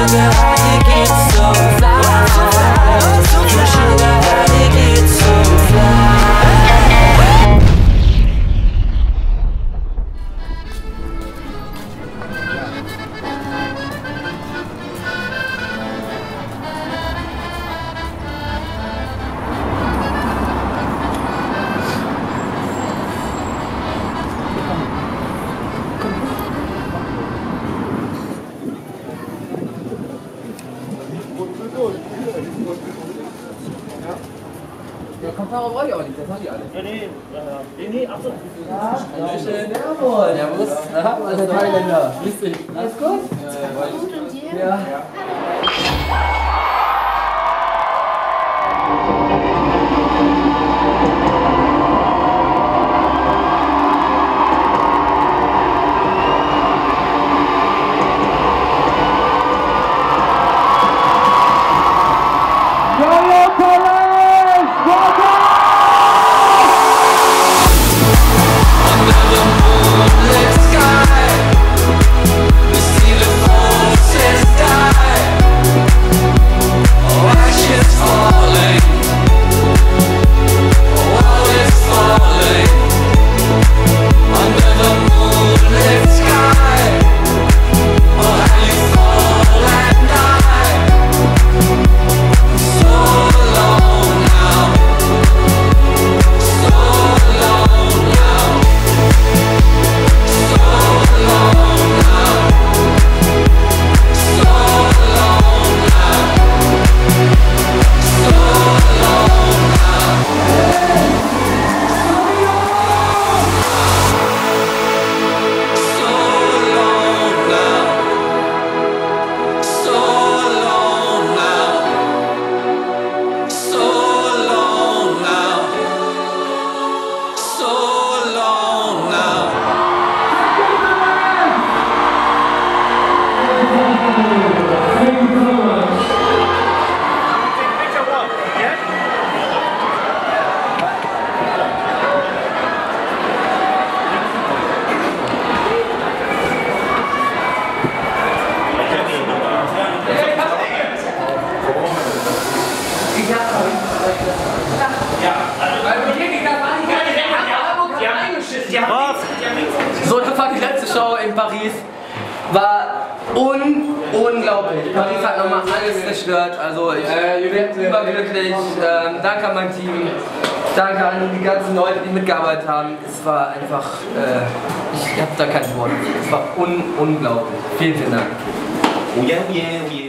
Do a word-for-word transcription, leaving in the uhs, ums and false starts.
gerade geht's so fly, so fly. Flasche gerade geht's so fly. Ja, Kopfhörer brauche ich auch nicht, das haben die alle. Ja, nee, nee, nee, ach so. Ja, schön, Servus. Servus. Na, was ist Thailänder? Grüß dich. Alles gut? Ja, gut und dir? Ja. So, das war die letzte Show in Paris. War un unglaublich. Paris hat nochmal alles zerstört. Also ich bin überglücklich. Ähm, danke an mein Team. Danke an die ganzen Leute, die mitgearbeitet haben. Es war einfach, äh, ich habe da kein Wort. Es war un unglaublich. Vielen, vielen Dank. Oh yeah, oh yeah, oh yeah.